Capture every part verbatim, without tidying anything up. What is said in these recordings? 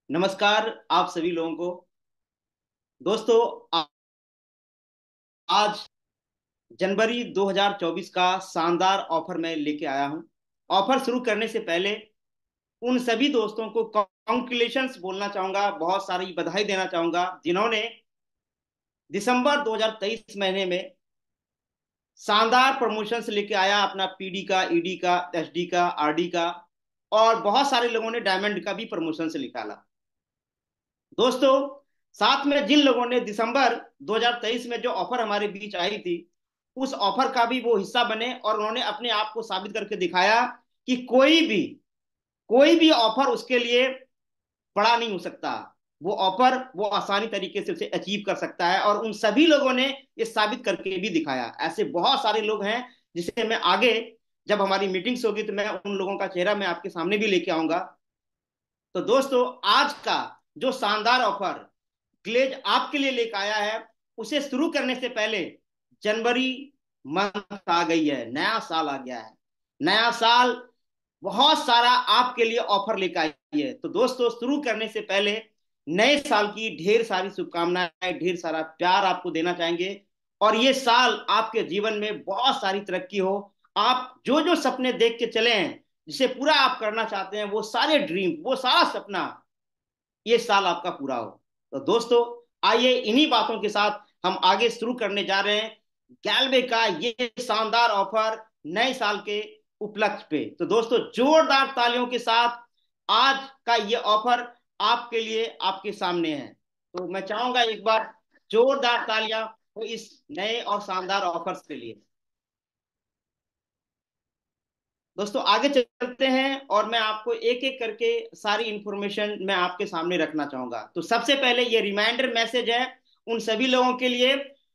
नमस्कार आप सभी लोगों को। दोस्तों, आ- आज जनवरी दो हज़ार चौबीस का शानदार ऑफर मैं लेके आया हूं। ऑफर शुरू करने से पहले उन सभी दोस्तों को कॉन्ग्रेचुलेशंस बोलना चाहूंगा, बहुत सारी बधाई देना चाहूंगा जिन्होंने दिसंबर दो हज़ार तेईस महीने में शानदार प्रमोशंस लेके आया, अपना पीडी का, ईडी का, एसडी का, आरडी का, और बहुत सारे लोगों ने डायमंड का भी प्रमोशंस निकाला। दोस्तों, साथ में जिन लोगों ने दिसंबर दो हज़ार तेईस में जो ऑफर हमारे बीच आई थी, उस ऑफर का भी वो हिस्सा बने और उन्होंने अपने आप को साबित करके दिखाया कि कोई भी कोई भी ऑफर उसके लिए बड़ा नहीं हो सकता। वो ऑफर वो आसानी तरीके से उसे अचीव कर सकता है, और उन सभी लोगों ने ये साबित करके भी दिखाया। ऐसे बहुत सारे लोग हैं जिसे मैं आगे, जब हमारी मीटिंग्स होगी, तो मैं उन लोगों का चेहरा मैं आपके सामने भी लेके आऊंगा। तो दोस्तों, आज का जो शानदार ऑफर ग्लेज आपके लिए लेकर आया है, उसे शुरू करने से पहले जनवरी मंथ आ गई है, नया साल आ गया है। नया साल बहुत सारा आपके लिए ऑफर लेकर आई है। तो दोस्तों, शुरू करने से पहले नए साल की ढेर सारी शुभकामनाएं, ढेर सारा प्यार आपको देना चाहेंगे। और ये साल आपके जीवन में बहुत सारी तरक्की हो। आप जो जो सपने देख के चले हैं, जिसे पूरा आप करना चाहते हैं, वो सारे ड्रीम, वो सारा सपना ये साल आपका पूरा हो। तो दोस्तों, आइए इन्हीं बातों के साथ हम आगे शुरू करने जा रहे हैं गैलवे का ये शानदार ऑफर नए साल के उपलक्ष्य पे। तो दोस्तों, जोरदार तालियों के साथ आज का ये ऑफर आपके लिए, आपके सामने है। तो मैं चाहूंगा एक बार जोरदार तालियां हो इस नए और शानदार ऑफर्स के लिए। दोस्तों, आगे चलते हैं और मैं आपको एक एक करके सारी इंफॉर्मेशन मैं आपके सामने रखना चाहूंगा। तो सबसे पहले ये रिमाइंडर मैसेज है उन सभी लोगों के लिए,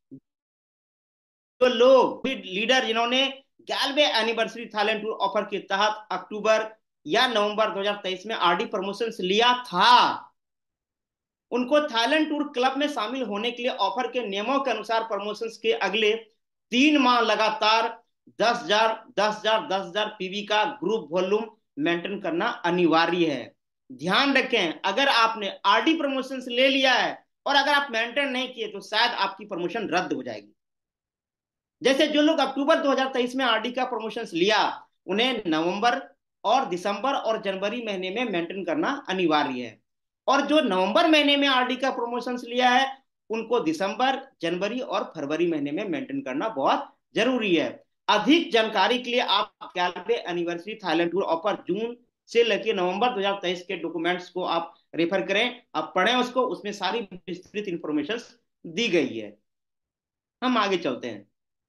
जो लोग लीडर जिन्होंने Galway anniversary Thailand tour offer के तहत अक्टूबर या नवंबर दो हज़ार तेईस में आरडी प्रमोशंस लिया था। उनको थाईलैंड टूर क्लब में शामिल होने के लिए ऑफर के नियमों के अनुसार प्रमोशंस के अगले तीन माह लगातार दस हजार दस हजार दस हजार पीवी का ग्रुप वॉल्यूम मेंटेन करना अनिवार्य है। ध्यान रखें, अगर आपने आरडी प्रमोशंस ले लिया है और अगर आप मेंटेन नहीं किए, तो शायद आपकी प्रमोशन रद्द हो जाएगी। जैसे जो लोग अक्टूबर दो हज़ार तेईस में आरडी का प्रमोशंस लिया, उन्हें नवंबर और दिसंबर और जनवरी महीने में मेंटेन करना अनिवार्य है। और जो नवंबर महीने में आरडी का प्रमोशंस लिया है, उनको दिसंबर, जनवरी और फरवरी महीने में मेंटेन करना बहुत जरूरी है। अधिक जानकारी के लिए आप Galway anniversary Thailand tour offer जून से लेकर नवंबर दो हज़ार तेईस के डॉक्यूमेंट्स को आप रेफर करें, आप पढ़ें उसको, उसमें सारी विस्तृत इंफॉर्मेशन दी गई है। हम आगे चलते हैं।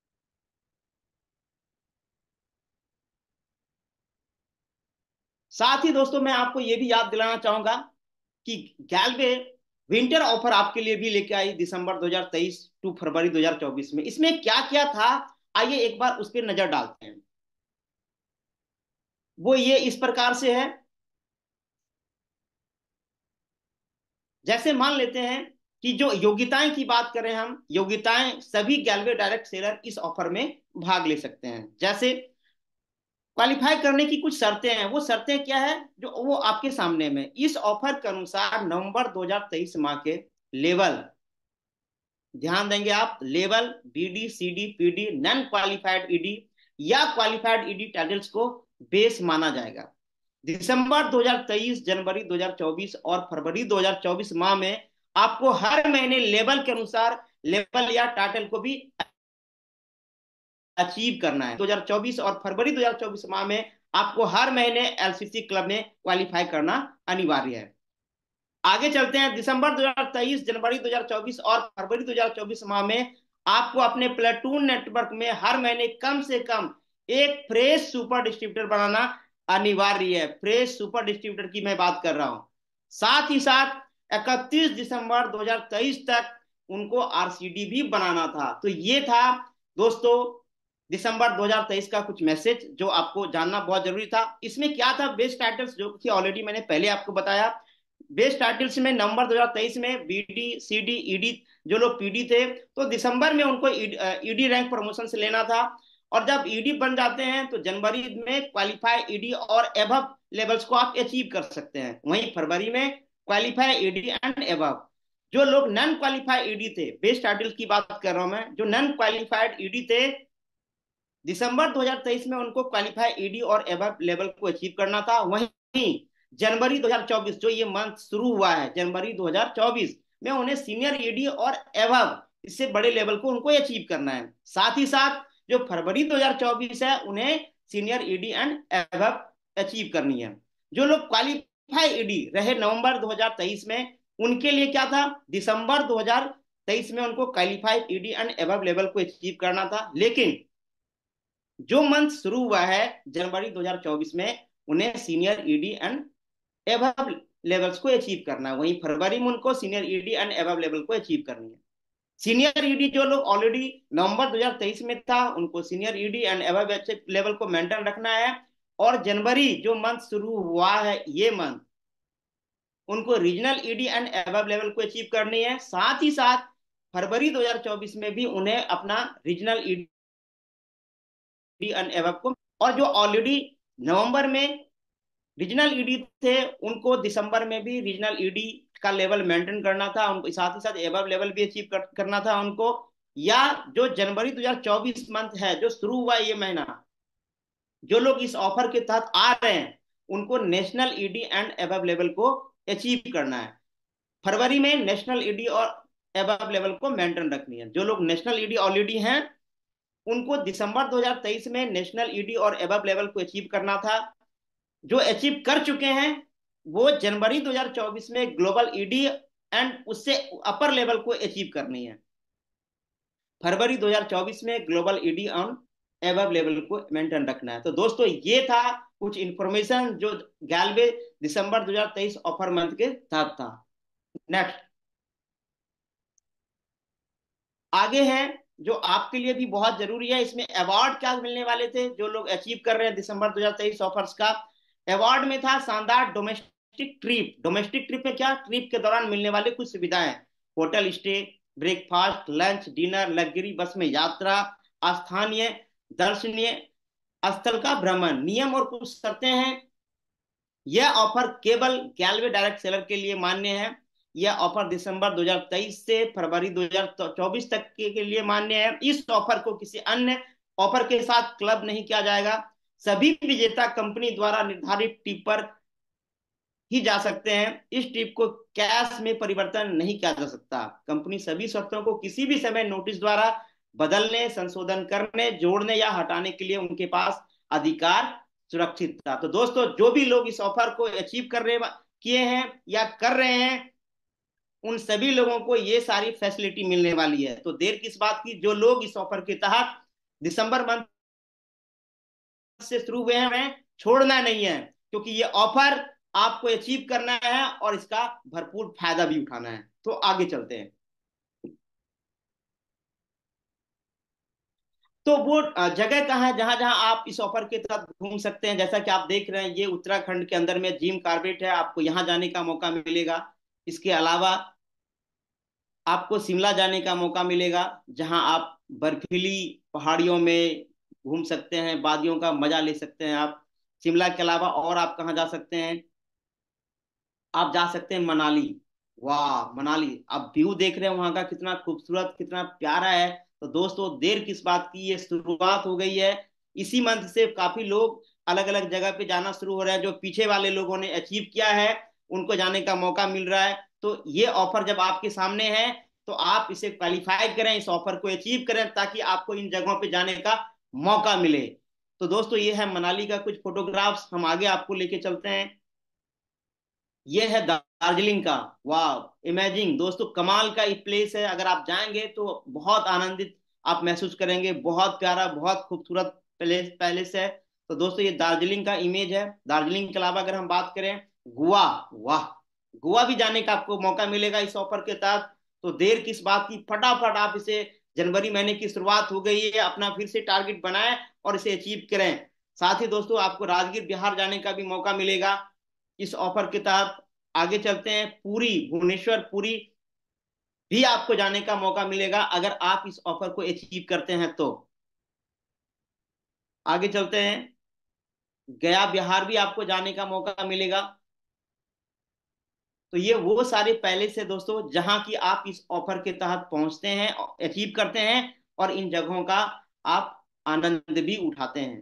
साथ ही दोस्तों, मैं आपको यह भी याद दिलाना चाहूंगा कि गैलवे विंटर ऑफर आपके लिए भी लेके आई दिसंबर दो हज़ार तेईस टू फरवरी दो हज़ार चौबीस में। इसमें क्या क्या था, आइए एक बार उस पर नजर डालते हैं। वो ये इस प्रकार से है। जैसे मान लेते हैं कि जो योग्यताएं की बात करें, हम योग्यताएं, सभी गैलवे डायरेक्ट सेलर इस ऑफर में भाग ले सकते हैं। जैसे क्वालिफाई करने की कुछ शर्तें हैं। वो शर्तें क्या है, जो वो आपके सामने में इस ऑफर के अनुसार नवंबर दो हज़ार तेईस माह के लेवल, ध्यान देंगे आप, level BD, CD, PD, non qualified ED या क्वालिफाइड ईडी टाइटल्स को बेस माना जाएगा। दिसंबर दो हज़ार तेईस, जनवरी दो हज़ार चौबीस और फरवरी दो हज़ार चौबीस माह में आपको हर महीने लेवल के अनुसार लेवल या टाइटल को भी अचीव करना है। दो हज़ार चौबीस और फरवरी दो हज़ार चौबीस माह में आपको हर महीने एलसीसी क्लब में क्वालिफाई करना अनिवार्य है। आगे चलते हैं। दिसंबर दो हज़ार तेईस, जनवरी दो हज़ार चौबीस और फरवरी दो हज़ार चौबीस माह में आपको अपने प्लेटून नेटवर्क में हर महीने कम से कम एक फ्रेश सुपर डिस्ट्रीब्यूटर बनाना अनिवार्य है। फ्रेश सुपर डिस्ट्रीब्यूटर की मैं बात कर रहा हूं। साथ ही साथ इकतीस दिसंबर दो हज़ार तेईस तक उनको आरसीडी भी बनाना था। तो ये था दोस्तों दिसंबर दो हज़ार तेईस का कुछ मैसेज जो आपको जानना बहुत जरूरी था। इसमें क्या था, बेस्ट टाइटल्स जो कि ऑलरेडी मैंने पहले आपको बताया। बेस्ट टाइटल्स में नवंबर दो हज़ार तेईस में बीडी, सीडी, ईडी, जो लोग पीडी थे, तो दिसंबर में उनको ईडी रैंक प्रमोशन से लेना था। और जब ईडी बन जाते हैं, तो जनवरी में क्वालिफाई ईडी और एबव लेवल्स को आप अचीव कर सकते हैं। वहीं फरवरी में क्वालिफाई ईडी एंड एबव। जो लोग नॉन क्वालिफाई ईडी थे, बेस्ट टाइटल की बात कर रहा हूं मैं, जो नॉन क्वालिफाइड ईडी थे, दिसंबर दो हज़ार तेईस में उनको क्वालिफाई ईडी और एबव लेवल को अचीव करना था। वहीं जनवरी दो हज़ार चौबीस, जो ये मंथ शुरू हुआ है जनवरी दो हज़ार चौबीस में, उन्हें सीनियर ईडी और एबव, इससे बड़े लेवल को उनको अचीव करना है। साथ ही साथ जो फरवरी दो हज़ार चौबीस है, उन्हें senior ED and above achieve करनी है। जो लोग क्वालिफाई ईडी रहे नवंबर दो हज़ार तेईस में, उनके लिए क्या था, दिसंबर दो हज़ार तेईस में उनको qualified ED and above level को अचीव करना था। लेकिन जो मंथ शुरू हुआ है जनवरी दो हज़ार चौबीस में, उन्हें senior ED and above levels को अचीव करना है। वहीं फरवरी में उनको senior ED and above level को अचीव करनी है। सीनियर ईडी जो लोग ऑलरेडी नवंबर दो हज़ार तेईस में था, उनको senior ED and above level को मेंटेन रखना है। और जनवरी जो मंथ शुरू हुआ है, ये मंथ, उनको regional ED and above level को अचीव करनी है। साथ ही साथ फरवरी दो हज़ार चौबीस में भी उन्हें अपना रीजनल ईडी एंड एबव को, और जो ऑलरेडी नवंबर में रीजनल ईडी थे, उनको दिसंबर में भी रीजनल ईडी का लेवल मेंटेन करना था उनको, साथ ही साथ एबव लेवल भी अचीव कर, करना था उनको। या जो जनवरी दो हज़ार चौबीस मंथ है, जो शुरू हुआ ये महीना, जो लोग इस ऑफर के तहत आ रहे हैं, उनको national ED and above level को अचीव करना है। फरवरी में नेशनल ईडी और एबव लेवल को मेंटेन रखनी है। जो लोग नेशनल ईडी ऑलरेडी हैं, उनको दिसंबर दो हज़ार तेईस में नेशनल ईडी और एबव लेवल को अचीव करना था। जो अचीव कर चुके हैं, वो जनवरी दो हज़ार चौबीस में ग्लोबल ईडी एंड उससे अपर लेवल को अचीव करनी है। फरवरी दो हज़ार चौबीस में global ED on above level को मेंटेन रखना है। तो दोस्तों, ये था कुछ इंफॉर्मेशन जो गैलवे दिसंबर दो हज़ार तेईस ऑफर मंथ के तहत था। नेक्स्ट आगे है, जो आपके लिए भी बहुत जरूरी है, इसमें अवार्ड क्या मिलने वाले थे जो लोग अचीव कर रहे हैं दिसंबर दो हज़ार तेईस ऑफर्स का। अवार्ड में था शानदार डोमेस्टिक ट्रिप। डोमेस्टिक ट्रिप में क्या, ट्रिप के दौरान मिलने वाले कुछ सुविधाएं, hotel stay, breakfast, lunch, dinner, luxury bus में यात्रा, स्थानीय दर्शनीय स्थल का भ्रमण। नियम और कुछ शर्तें हैं। यह ऑफर केवल गैलवे डायरेक्ट सेलर के लिए मान्य है। यह ऑफर दिसंबर दो हज़ार तेईस से फरवरी दो हज़ार चौबीस तक के, के लिए मान्य है। इस ऑफर को किसी अन्य ऑफर के साथ क्लब नहीं किया जाएगा। सभी विजेता कंपनी द्वारा निर्धारित टिप पर ही जा सकते हैं। इस टिप को कैश में परिवर्तन नहीं किया जा सकता। कंपनी सभी शर्तों को किसी भी समय नोटिस द्वारा बदलने, संशोधन करने, जोड़ने या हटाने के लिए उनके पास अधिकार सुरक्षित था। तो दोस्तों, जो भी लोग इस ऑफर को अचीव कर रहे किए हैं या कर रहे हैं, उन सभी लोगों को ये सारी फैसिलिटी मिलने वाली है। तो देर किस बात की, जो लोग इस ऑफर के तहत दिसंबर मंथ से शुरू हुए हैं, छोड़ना नहीं है, क्योंकि ये ऑफर आपको अचीव करना है और इसका भरपूर फायदा भी उठाना है। तो आगे चलते हैं। तो वो जगह कहाँ है जहां जहां आप इस ऑफर के तहत घूम सकते हैं, जैसा कि आप देख रहे हैं, ये उत्तराखंड के अंदर में जिम कार्बेट है, आपको यहां जाने का मौका मिलेगा। इसके अलावा आपको शिमला जाने का मौका मिलेगा, जहां आप बर्फीली पहाड़ियों में घूम सकते हैं, वादियों का मजा ले सकते हैं आप। शिमला के अलावा और आप कहाँ जा सकते हैं, आप जा सकते हैं मनाली। वाह, मनाली आप व्यू देख रहे हैं वहां का, कितना खूबसूरत, कितना प्यारा है। तो दोस्तों, देर किस बात की, ये शुरुआत हो गई है। इसी मंथ से काफी लोग अलग अलग जगह पे जाना शुरू हो रहे हैं। जो पीछे वाले लोगों ने अचीव किया है, उनको जाने का मौका मिल रहा है। तो ये ऑफर जब आपके सामने है, तो आप इसे क्वालिफाई करें, इस ऑफर को अचीव करें, ताकि आपको इन जगहों पे जाने का मौका मिले। तो दोस्तों, ये है मनाली का कुछ फोटोग्राफ्स। हम आगे आपको लेके चलते हैं। ये है दार्जिलिंग का। वाह, इमेजिंग दोस्तों, कमाल का एक प्लेस है। अगर आप जाएंगे तो बहुत आनंदित आप महसूस करेंगे। बहुत प्यारा, बहुत खूबसूरत प्लेस पैलेस है। तो दोस्तों, ये दार्जिलिंग का इमेज है। दार्जिलिंग के अलावा अगर हम बात करें गोवा, वाह, गोवा भी जाने का आपको मौका मिलेगा इस ऑफर के तहत। तो देर किस बात की, फटाफट आप इसे, जनवरी महीने की शुरुआत हो गई है, अपना फिर से टारगेट बनाएं और इसे अचीव करें। साथ ही दोस्तों, आपको राजगीर बिहार जाने का भी मौका मिलेगा इस ऑफर के तहत। आगे चलते हैं, पुरी, भुवनेश्वर पुरी भी आपको जाने का मौका मिलेगा, अगर आप इस ऑफर को अचीव करते हैं तो। आगे चलते हैं, गया बिहार भी आपको जाने का मौका मिलेगा। तो ये वो सारे पहले से दोस्तों जहां की आप इस ऑफर के तहत पहुंचते हैं, अचीव करते हैं, और इन जगहों का आप आनंद भी उठाते हैं।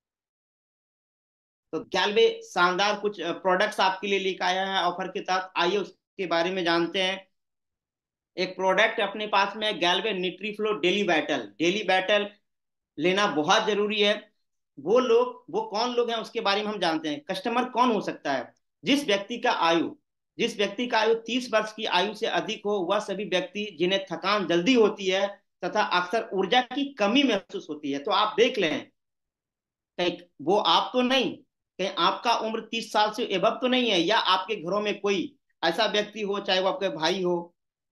तो गैल्वे शानदार कुछ प्रोडक्ट्स आपके लिए लेकर आया है ऑफर के तहत, आइए उसके बारे में जानते हैं। एक प्रोडक्ट अपने पास में है Galway Nutriflow daily battle. Daily battle लेना बहुत जरूरी है। वो लोग, वो कौन लोग हैं उसके बारे में हम जानते हैं। कस्टमर कौन हो सकता है? जिस व्यक्ति का आयु जिस व्यक्ति का आयु तीस वर्ष की आयु से अधिक हो, वह सभी व्यक्ति जिन्हें थकान जल्दी होती है तथा अक्सर ऊर्जा की कमी महसूस होती है। तो आप देख लें, कहीं वो आप तो नहीं, कहीं आपका उम्र तीस साल से एबव तो नहीं है, या आपके घरों में कोई ऐसा व्यक्ति हो, चाहे वो आपके भाई हो,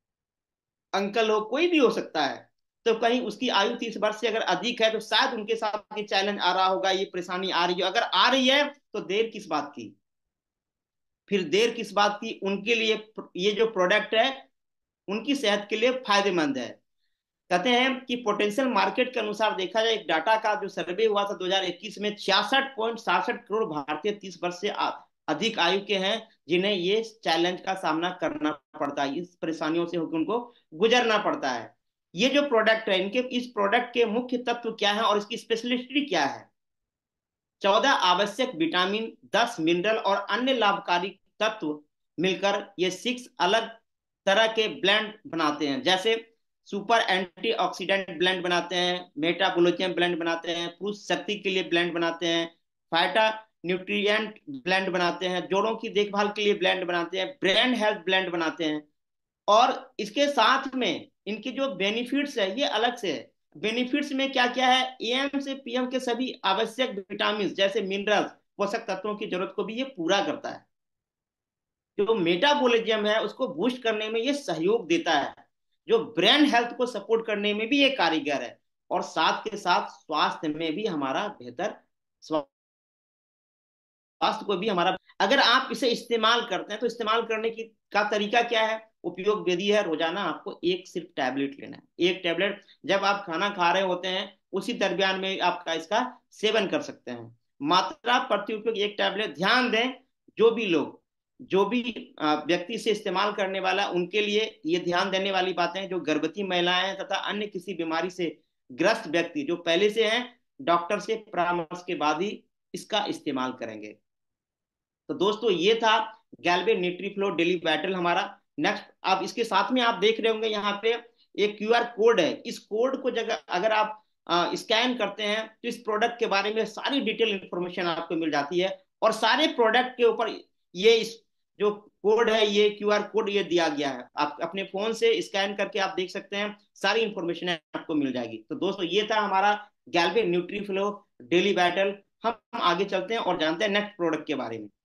अंकल हो, कोई भी हो सकता है। तो कहीं उसकी आयु तीस वर्ष से अगर अधिक है तो शायद उनके साथ ये चैलेंज आ रहा होगा, ये परेशानी आ रही है। अगर आ रही है तो देर किस बात की? फिर देर किस बात की? उनके लिए ये जो प्रोडक्ट है उनकी सेहत के लिए फायदेमंद है। कहते हैं कि पोटेंशियल मार्केट के अनुसार देखा जाए, एक डाटा का जो सर्वे हुआ था दो हज़ार इक्कीस में, छियासठ पॉइंट सासठ करोड़ भारतीय तीस वर्ष से अधिक आयु के हैं जिन्हें ये चैलेंज का सामना करना पड़ता है, इस परेशानियों से होकर उनको गुजरना पड़ता है। ये जो प्रोडक्ट है, इनके इस प्रोडक्ट के मुख्य तत्व क्या है और इसकी स्पेशलिटी क्या है? चौदह आवश्यक विटामिन, दस मिनरल और अन्य लाभकारी तत्व मिलकर ये सिक्स अलग तरह के ब्लेंड बनाते हैं। जैसे सुपर एंटीऑक्सीडेंट ब्लेंड बनाते हैं, मेटाबोलिज्म ब्लेंड बनाते हैं, पुरुष शक्ति के लिए ब्लेंड बनाते हैं, फाइटा न्यूट्रिएंट ब्लेंड बनाते हैं, जोड़ों की देखभाल के लिए ब्लेंड बनाते हैं, ब्रेन हेल्थ ब्लेंड बनाते हैं। और इसके साथ में इनके जो बेनिफिट्स है ये अलग से है। बेनिफिट्स में क्या क्या है? एएम से पीएम के सभी आवश्यक विटामिन जैसे मिनरल्स, पोषक तत्वों की जरूरत को भी ये पूरा करता है। जो मेटाबॉलिज्म है उसको बूस्ट करने में ये सहयोग देता है। जो ब्रेन हेल्थ को सपोर्ट करने में भी ये कारीगर है। और साथ के साथ स्वास्थ्य में भी हमारा बेहतर स्वास्थ्य को भी हमारा, अगर आप इसे इस्तेमाल करते हैं तो इस्तेमाल करने की का तरीका क्या है? उपयोग विधि है, रोजाना आपको एक सिर्फ टैबलेट लेना है। एक टैबलेट जब आप खाना खा रहे होते हैं उसी दरमियान में आपका इसका सेवन कर सकते हैं। मात्रा प्रति उपयोग एक टैबलेट। ध्यान दें, जो भी लोग, जो भी व्यक्ति से इस्तेमाल करने वाला, उनके लिए ये ध्यान देने वाली बातें हैं। जो गर्भवती महिलाएं हैं तथा अन्य किसी बीमारी से ग्रस्त व्यक्ति जो पहले से हैं, डॉक्टर से परामर्श के बाद ही इसका इस्तेमाल करेंगे। तो दोस्तों ये था गैल्वे न्यूट्रीफ्लो डेली बैटल हमारा। नेक्स्ट, अब इसके साथ में आप देख रहे होंगे यहाँ पे एक क्यूआर कोड है। इस कोड को जगह अगर आप स्कैन करते हैं तो इस प्रोडक्ट के बारे में सारी डिटेल इंफॉर्मेशन आपको मिल जाती है। और सारे प्रोडक्ट के ऊपर ये इस जो कोड है, ये क्यूआर कोड ये दिया गया है। आप अपने फोन से स्कैन करके आप देख सकते हैं, सारी इंफॉर्मेशन आपको मिल जाएगी। तो दोस्तों ये था हमारा गैल्वे न्यूट्रीफ्लो डेली बैटल। हम आगे चलते हैं और जानते हैं नेक्स्ट प्रोडक्ट के बारे में।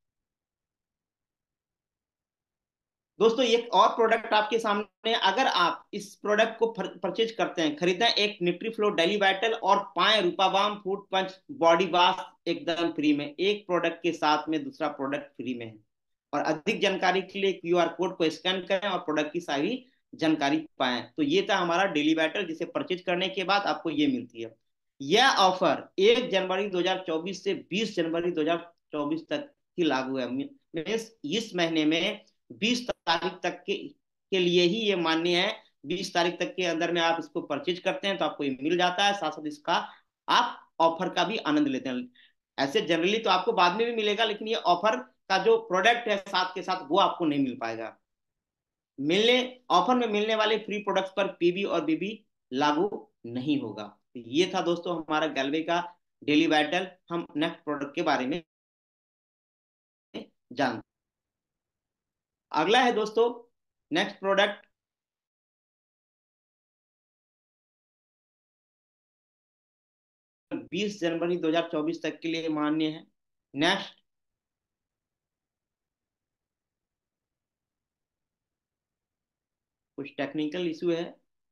दोस्तों एक और प्रोडक्ट आपके सामने, अगर आप इस प्रोडक्ट को परचेज करते हैं, खरीदें एक न्यूट्रीफ्लो डेली वाइटल और पाएं रूपावाम फूड पंच बॉडी वॉश एकदम फ्री में, एक प्रोडक्ट के साथ में दूसरा प्रोडक्ट फ्री में है। और अधिक जानकारी के लिए क्यूआर कोड को स्कैन करें और प्रोडक्ट की सारी जानकारी पाएं। तो ये था हमारा डेली वाइटल, जिसे परचेज करने के बाद आपको ये मिलती है। यह ऑफर एक जनवरी दो हज़ार चौबीस से बीस जनवरी दो हज़ार चौबीस तक ही लागू है। मीन्स इस महीने में बीस तारीख तक के, के लिए ही ये मान्य है। बीस तारीख तक के अंदर में आप इसको परचेज करते हैं तो आपको ये मिल जाता है, साथ साथ इसका आप ऑफर का भी आनंद लेते हैं। ऐसे जनरली तो आपको बाद में भी मिलेगा, लेकिन ये ऑफर का जो प्रोडक्ट है साथ के साथ वो आपको नहीं मिल पाएगा। मिलने ऑफर में मिलने वाले फ्री प्रोडक्ट्स पर पीबी और बीबी लागू नहीं होगा। तो ये था दोस्तों हमारा गैल्वे का डेली वाइटल। हम नेक्स्ट प्रोडक्ट के बारे में जानते। अगला है दोस्तों नेक्स्ट प्रोडक्ट, बीस जनवरी दो हज़ार चौबीस तक के लिए मान्य है। नेक्स्ट, कुछ टेक्निकल इशू है।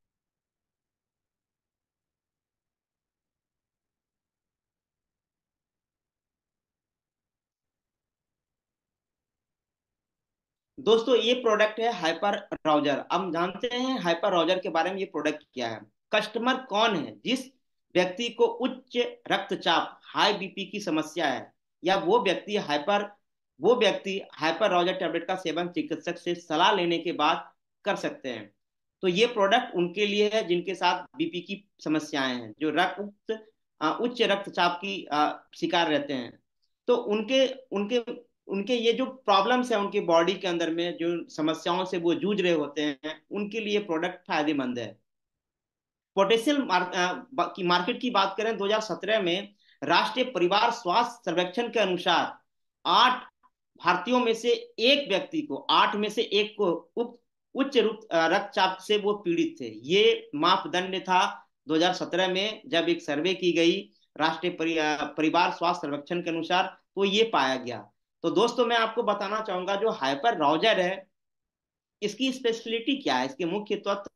दोस्तों ये प्रोडक्ट है हाइपर राउजर। अब जानते हैं हाइपर राउजर के बारे में, ये प्रोडक्ट क्या है। कस्टमर कौन है? जिस व्यक्ति को उच्च रक्तचाप, हाई बीपी की समस्या है, या वो व्यक्ति हाइपर वो व्यक्ति हाइपररोजर टैबलेट का सेवन चिकित्सक से सलाह लेने के बाद कर सकते हैं। तो ये प्रोडक्ट उनके लिए है जिनके साथ बीपी की समस्याएं हैं, जो रक्त उच्च अ, उच्च रक्तचाप की अ, शिकार रहते हैं। तो उनके उनके उनके ये जो प्रॉब्लम्स है उनके बॉडी के अंदर में, जो समस्याओं से वो जूझ रहे होते हैं, उनके लिए प्रोडक्ट फायदेमंद है। पोटेंशियल मार्क, अ, की मार्केट की बात करें, दो हज़ार सत्रह में राष्ट्रीय परिवार स्वास्थ्य सर्वेक्षण के अनुसार आठ भारतीयों में से एक व्यक्ति को आठ में से एक को उप, उच्च रुक- अ, रक्तचाप से वो पीड़ित थे। ये मापदंड था दो हज़ार सत्रह में जब एक सर्वे की गई राष्ट्रीय परि, अ, परिवार स्वास्थ्य सर्वेक्षण के अनुसार, तो ये पाया गया। तो दोस्तों मैं आपको बताना चाहूंगा जो हाइपर राउजर है, इसकी स्पेशलिटी क्या है, इसके मुख्य तत्व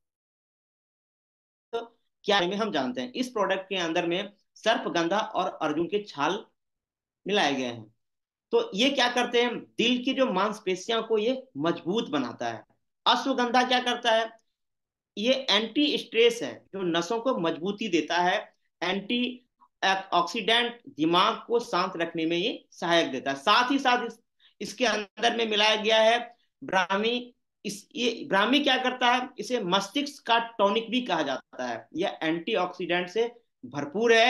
क्या है, में हम जानते हैं। इस प्रोडक्ट के अंदर में सर्पगंधा और अर्जुन के छाल मिलाए गए हैं। तो ये क्या करते हैं, दिल की जो मांसपेशियों को ये मजबूत बनाता है। अश्वगंधा क्या करता है, ये एंटी स्ट्रेस है, जो नसों को मजबूती देता है। एंटी ऑक्सीडेंट, दिमाग को शांत रखने में ये सहायक देता है। साथ ही साथ इस, इसके अंदर में मिलाया गया है ब्राह्मी। इस ये ब्राह्मी क्या करता है, इसे मस्तिष्क का टॉनिक भी कहा जाता है। यह एंटीऑक्सीडेंट से भरपूर है।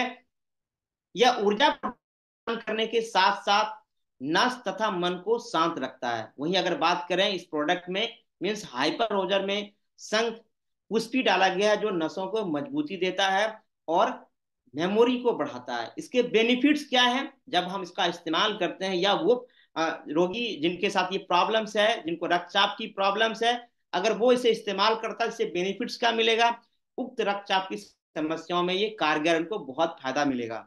यह ऊर्जा प्रदान करने के साथ साथ नस तथा मन को शांत रखता है। वहीं अगर बात करें इस प्रोडक्ट में, मीन्स हाइपर रोजर में शंख पुष्पी डाला गया है, जो नसों को मजबूती देता है और मेमोरी को बढ़ाता है। इसके बेनिफिट्स क्या है जब हम इसका इस्तेमाल करते हैं, या वो अ, रोगी जिनके साथ ये प्रॉब्लम्स है, जिनको रक्तचाप की प्रॉब्लम्स है, अगर वो इसे इस्तेमाल करता है, इससे बेनिफिट्स क्या मिलेगा, उक्त रक्तचाप की समस्याओं में ये कारगर, उनको बहुत फायदा मिलेगा।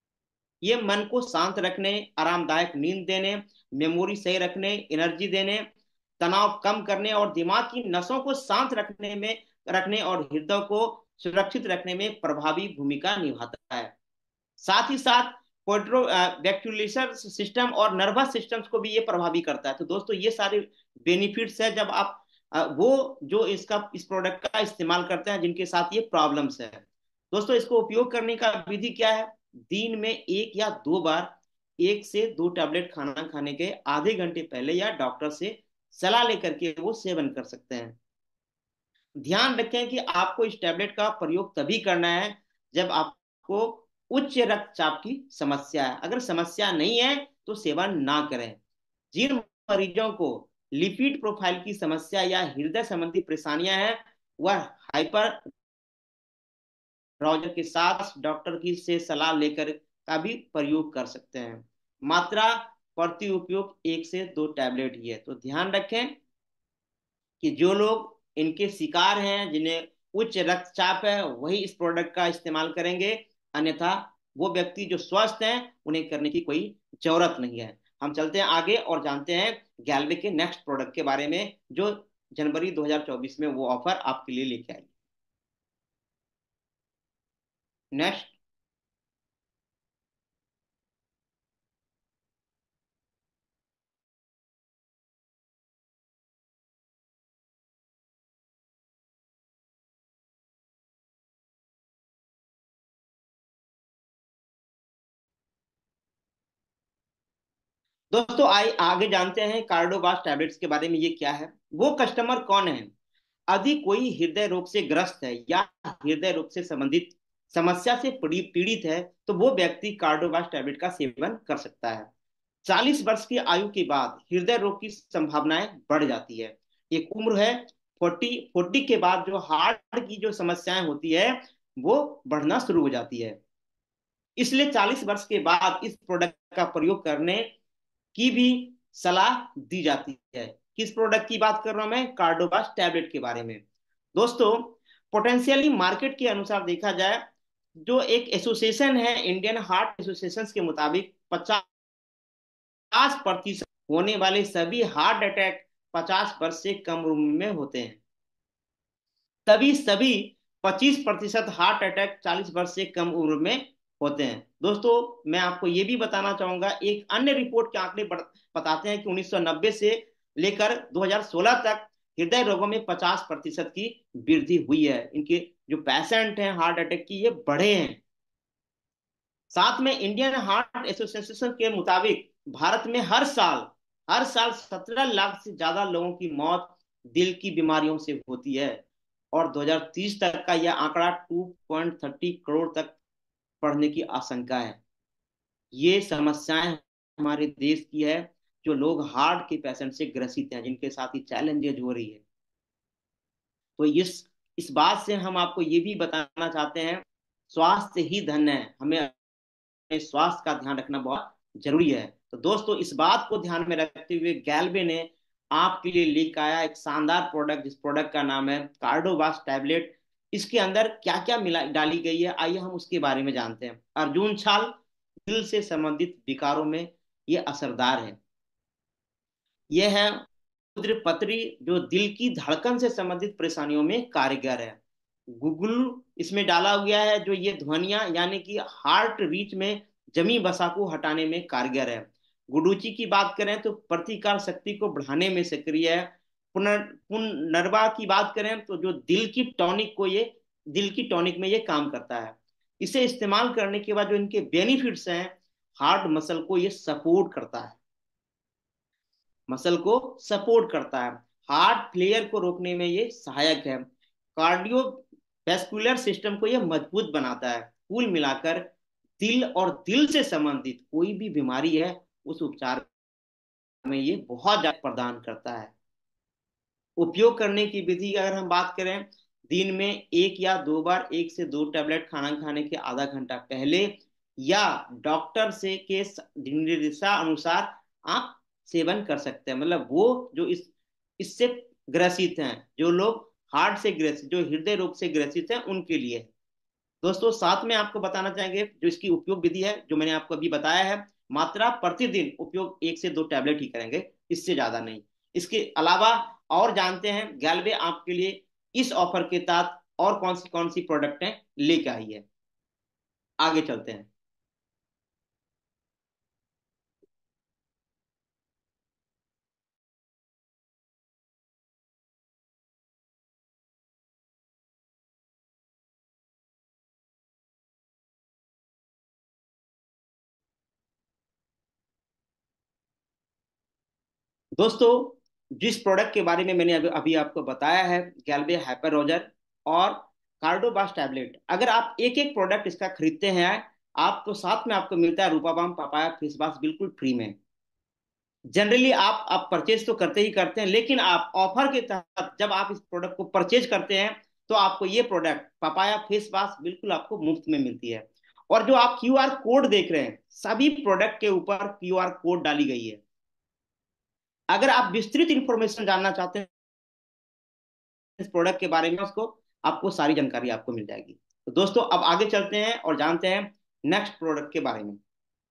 ये मन को शांत रखने, आरामदायक नींद देने, मेमोरी सही रखने, एनर्जी देने, तनाव कम करने और दिमाग की नसों को शांत रखने में रखने और हृदय को सुरक्षित रखने में प्रभावी भूमिका निभाता है। साथ ही साथ पोर्ट्रो वेस्टिबुलर सिस्टम और नर्वस सिस्टम्स को भी ये प्रभावी करता है। तो दोस्तों ये सारे बेनिफिट्स है जब आप अ, वो जो इसका इस प्रोडक्ट का इस्तेमाल करते हैं जिनके साथ ये प्रॉब्लम्स है। दोस्तों इसको उपयोग करने का विधि क्या है, दिन में एक या दो बार एक से दो टैबलेट खाना खाने के आधे घंटे पहले या डॉक्टर से सलाह लेकर के वो सेवन कर सकते हैं। ध्यान रखें कि आपको इस टैबलेट का प्रयोग तभी करना है जब आपको उच्च रक्तचाप की समस्या है। अगर समस्या नहीं है तो सेवन ना करें। जिन मरीजों को लिपिड प्रोफाइल की समस्या या हृदय संबंधी परेशानियां हैं, वह हाइपर राउजर के साथ डॉक्टर की से सलाह लेकर का भी प्रयोग कर सकते हैं। मात्रा प्रति उपयोग एक से दो टैबलेट ही है। तो ध्यान रखें कि जो लोग इनके शिकार हैं, जिन्हें उच्च रक्तचाप है, वही इस प्रोडक्ट का इस्तेमाल करेंगे। अन्यथा वो व्यक्ति जो स्वस्थ हैं, उन्हें करने की कोई जरूरत नहीं है। हम चलते हैं आगे और जानते हैं गैल्वे के नेक्स्ट प्रोडक्ट के बारे में, जो जनवरी दो हज़ार चौबीस में वो ऑफर आपके लिए लेके आई। नेक्स्ट। दोस्तों आइए आगे जानते हैं कार्डोवास टैबलेट्स के बारे में। ये क्या है, वो कस्टमर कौन है, यदि कोई हृदय रोग से ग्रस्त है या हृदय रोग से संबंधित समस्या से पीड़ित है, तो वो व्यक्ति कार्डोवास टैबलेट का सेवन कर सकता है। चालीस वर्ष की आयु के बाद हृदय रोग की संभावनाएं बढ़ जाती है। एक उम्र है फोर्टी फोर्टी के बाद जो हार्ट की जो समस्याएं होती है वो बढ़ना शुरू हो जाती है। इसलिए चालीस वर्ष के बाद इस प्रोडक्ट का प्रयोग करने की भी सलाह दी जाती है। किस प्रोडक्ट की बात कर रहा हूं मैं, कार्डोवास टैबलेट के बारे में। दोस्तों पोटेंशियली मार्केट के अनुसार देखा जाए, जो एक एसोसिएशन है, इंडियन हार्ट एसोसिएशन के मुताबिक पचास प्रतिशत होने वाले सभी हार्ट अटैक पचास वर्ष से कम उम्र में होते हैं। तभी सभी पच्चीस प्रतिशत हार्ट अटैक चालीस वर्ष से कम उम्र में होते हैं। दोस्तों मैं आपको ये भी बताना चाहूंगा, एक अन्य रिपोर्ट के आंकड़े बताते हैं कि उन्नीस सौ नब्बे से लेकर दो हज़ार सोलह तक हृदय रोगों में पचास प्रतिशत की वृद्धि हुई है। इनके जो पेशेंट हैं हार्ट अटैक की, ये बढ़े हैं। साथ में इंडियन हार्ट एसोसिएशन के मुताबिक भारत में हर साल हर साल सत्रह लाख से ज्यादा लोगों की मौत दिल की बीमारियों से होती है, और दो हज़ार तीस तक का यह आंकड़ा टू पॉइंट थर्टी करोड़ तक बढ़ने की आशंका है। ये समस्याएं हमारे देश की है, जो लोग हार्ट के पेशेंट से ग्रसित हैं, जिनके साथ ही चैलेंजेज हो रही है। तो इस इस बात से हम आपको ये भी बताना चाहते हैं, स्वास्थ्य ही धन है, हमें अपने स्वास्थ्य का ध्यान रखना बहुत जरूरी है। तो दोस्तों, इस बात को ध्यान में रखते हुए गैल्बे ने आपके लिए लेकर आया एक शानदार प्रोडक्ट, जिस प्रोडक्ट का नाम है कार्डोवास टैबलेट। इसके अंदर क्या क्या मिला डाली गई है, आइए हम उसके बारे में जानते हैं। अर्जुन छाल दिल से संबंधित विकारों में ये असरदार है। यह है रुद्र पत्री, जो दिल की धड़कन से संबंधित परेशानियों में कारगर है। गूगल इसमें डाला गया है, जो ये ध्वनिया यानी कि हार्ट रीच में जमी वसा को हटाने में कारगर है। गुडुचि की बात करें तो प्रतिकार शक्ति को बढ़ाने में सक्रिय है। पुनर् पुनर्वा की बात करें तो जो दिल की टॉनिक को ये दिल की टॉनिक में ये काम करता है। इसे इस्तेमाल करने के बाद जो इनके बेनिफिट्स हैं, हार्ट मसल को ये सपोर्ट करता है, मसल को सपोर्ट करता है, हार्ट फ्लेयर को रोकने में ये सहायक है, कार्डियो वेस्कुलर सिस्टम को ये मजबूत बनाता है। कुल मिलाकर दिल और दिल से संबंधित कोई भी बीमारी है, उस उपचार में ये बहुत ज्यादा प्रदान करता है। उपयोग करने की विधि की अगर हम बात करें, दिन में एक या दो बार एक से दो टैबलेट खाना खाने के आधा घंटा पहले या डॉक्टर से के निर्देशानुसार आप सेवन कर सकते हैं। मतलब वो जो इस इससे ग्रसित हैं, जो लोग हार्ट से ग्रसित, जो हृदय रोग से ग्रसित हैं, उनके लिए। दोस्तों, साथ में आपको बताना चाहेंगे जो इसकी उपयोग विधि है, जो मैंने आपको अभी बताया है, मात्रा प्रतिदिन उपयोग एक से दो टैबलेट ही करेंगे, इससे ज्यादा नहीं। इसके अलावा और जानते हैं गैल्वे आपके लिए इस ऑफर के तहत और कौन सी कौन सी प्रोडक्टें लेके आई है। आगे चलते हैं। दोस्तों, जिस प्रोडक्ट के बारे में मैंने अभी अभी आपको बताया है, गैल्वे हाइपर रोजर और कार्डोबास टैबलेट, अगर आप एक एक प्रोडक्ट इसका खरीदते हैं, आप तो साथ में आपको मिलता है रूपाबाम पपाया फेस वाश बिल्कुल फ्री में। जनरली आप आप परचेज तो करते ही करते हैं, लेकिन आप ऑफर के तहत जब आप इस प्रोडक्ट को परचेज करते हैं, तो आपको ये प्रोडक्ट पपाया फेस वॉश बिल्कुल आपको मुफ्त में मिलती है। और जो आप क्यू आर कोड देख रहे हैं, सभी प्रोडक्ट के ऊपर क्यू आर कोड डाली गई है। अगर आप विस्तृत इंफॉर्मेशन जानना चाहते हैं इस प्रोडक्ट के बारे में, उसको आपको सारी जानकारी आपको मिल जाएगी। तो दोस्तों, अब आगे चलते हैं और जानते हैं नेक्स्ट प्रोडक्ट के बारे में।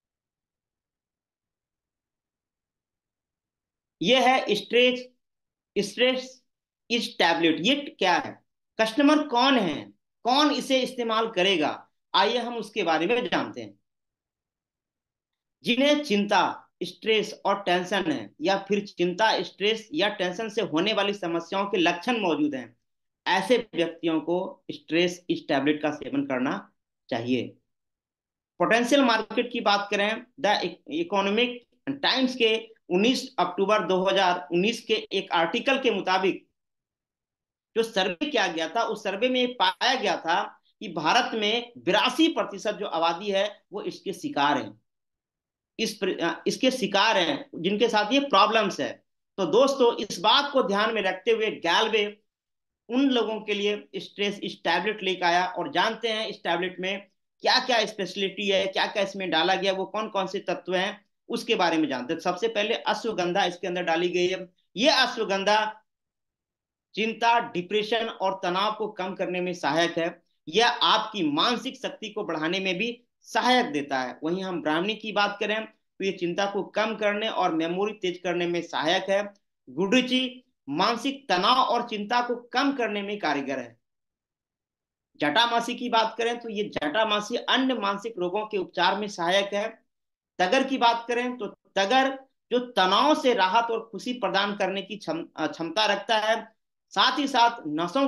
ये है स्ट्रेस स्ट्रेस इस टैबलेट। ये क्या है, कस्टमर कौन है, कौन इसे इस्तेमाल करेगा, आइए हम उसके बारे में जानते हैं। जिन्हें चिंता, स्ट्रेस और टेंशन है, या फिर चिंता, स्ट्रेस या टेंशन से होने वाली समस्याओं के लक्षण मौजूद हैं, ऐसे व्यक्तियों को स्ट्रेस इस टैबलेट का सेवन करना चाहिए। पोटेंशियल मार्केट की बात करें, द इकोनॉमिक टाइम्स के उन्नीस अक्टूबर दो हज़ार उन्नीस के एक आर्टिकल के मुताबिक जो सर्वे किया गया था, उस सर्वे में पाया गया था कि भारत में बिरासी प्रतिशत जो आबादी है वो इसके शिकार है, इस इसके शिकार हैं, जिनके साथ ये प्रॉब्लम्स है। तो दोस्तों, इस बात को ध्यान में रखते हुए गैल्वे उन लोगों के लिए स्ट्रेस इस टैबलेट लेकर आया, और जानते हैं इस टैबलेट में क्या क्या स्पेशलिटी है, क्या क्या इसमें डाला गया, वो कौन कौन से तत्व हैं, उसके बारे में जानते हैं। सबसे पहले अश्वगंधा इसके अंदर डाली गई है। ये अश्वगंधा चिंता, डिप्रेशन और तनाव को कम करने में सहायक है। यह आपकी मानसिक शक्ति को बढ़ाने में भी सहायक देता है। वहीं हम ब्राह्मणी की बात करें तो ये चिंता को कम करने और मेमोरी तेज करने में सहायक है। गुडुचि मानसिक तनाव और चिंता को कम करने में कारगर है। जटामासी की बात करें तो ये जटामासी अन्य मानसिक रोगों के उपचार में सहायक है। तगर की बात करें तो तगर जो तनाव से राहत और खुशी प्रदान करने की क्षमता रखता है, साथ ही साथ नसों